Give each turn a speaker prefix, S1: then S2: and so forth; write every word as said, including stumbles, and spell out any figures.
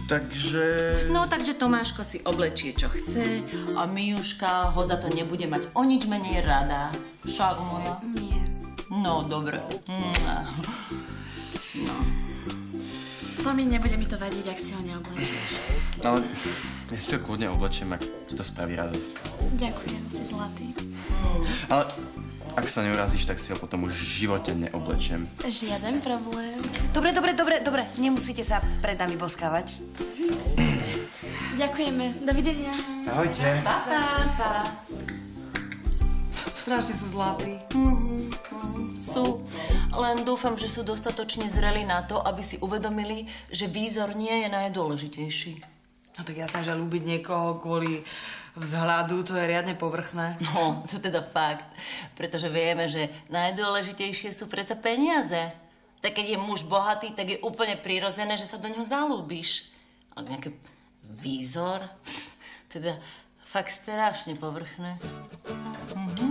S1: Takže...
S2: No, takže Tomáško si oblečie, čo chce a Mijuška ho za to nebude mať o nič menej rada. Však moja?
S3: Nie.
S2: No, dobre. No.
S3: To mi nebude mi to vadiť, ak si ho neoblečieš.
S1: Ale ja si ho kľudne oblečiem, ak ti to spraví radosť.
S3: Ďakujem, si zlatý.
S1: Ale ak sa neurazíš, tak si ho potom už v živote neoblečiem.
S3: Žiaden problém.
S4: Dobre, dobre, dobre, dobre. Nemusíte sa pred nami boskávať.
S3: Ďakujeme. Dovidenia.
S1: Ahojte.
S2: Pa, pa, pa.
S4: Strašne sú zlatí.
S2: Mhm, mhm, sú. Len dúfam, že sú dostatočne zreli na to, aby si uvedomili, že výzor nie je najdôležitejší.
S4: No tak jasné, že ľúbiť niekoho kvôli vzhľadu, to je riadne povrchné.
S2: No, to teda fakt. Pretože vieme, že najdôležitejšie sú predsa peniaze. Tak keď je muž bohatý, tak je úplne prirodzené, že sa do ňoho zalúbíš. Ale nejaký výzor, teda fakt strašne povrchné. Mhm.